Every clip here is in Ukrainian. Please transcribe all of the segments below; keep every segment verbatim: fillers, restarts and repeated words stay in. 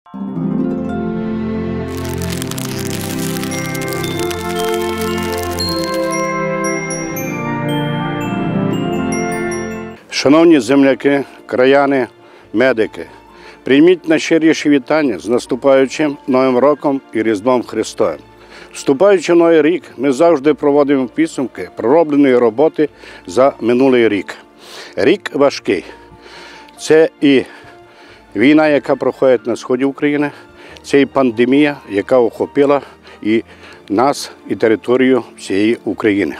Шановні земляки, краяни, медики, прийміть найщиріші вітання з наступаючим Новим роком і Різдвом Христовим. Вступаючи в Новий рік, ми завжди проводимо підсумки проробленої роботи за минулий рік. Рік важкий. Це і війна, яка проходить на сході України, це і пандемія, яка охопила і нас, і територію всієї України.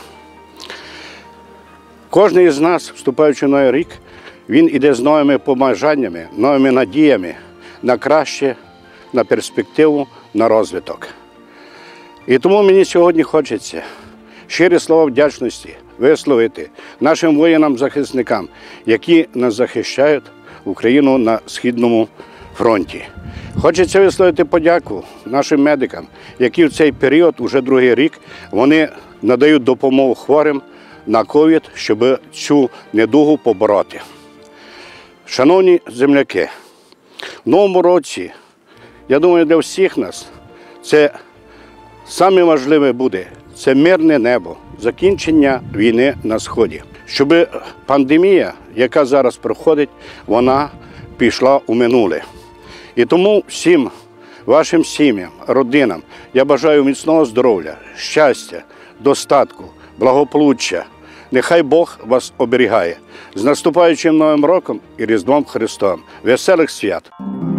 Кожен із нас, вступаючи в Новий рік, він іде з новими побажаннями, новими надіями на краще, на перспективу, на розвиток. І тому мені сьогодні хочеться щирі слова вдячності висловити нашим воїнам-захисникам, які нас захищають Україну на Східному фронті. Хочеться висловити подяку нашим медикам, які в цей період, уже другий рік, вони надають допомогу хворим на ковід, щоб цю недугу побороти. Шановні земляки, в новому році, я думаю, для всіх нас це саме важливе буде – це мирне небо, закінчення війни на Сході. Щоб пандемія, яка зараз проходить, вона пішла у минуле. І тому всім вашим сім'ям, родинам я бажаю міцного здоров'я, щастя, достатку, благополуччя. Нехай Бог вас оберігає. З наступаючим Новим роком і Різдвом Христовим. Веселих свят!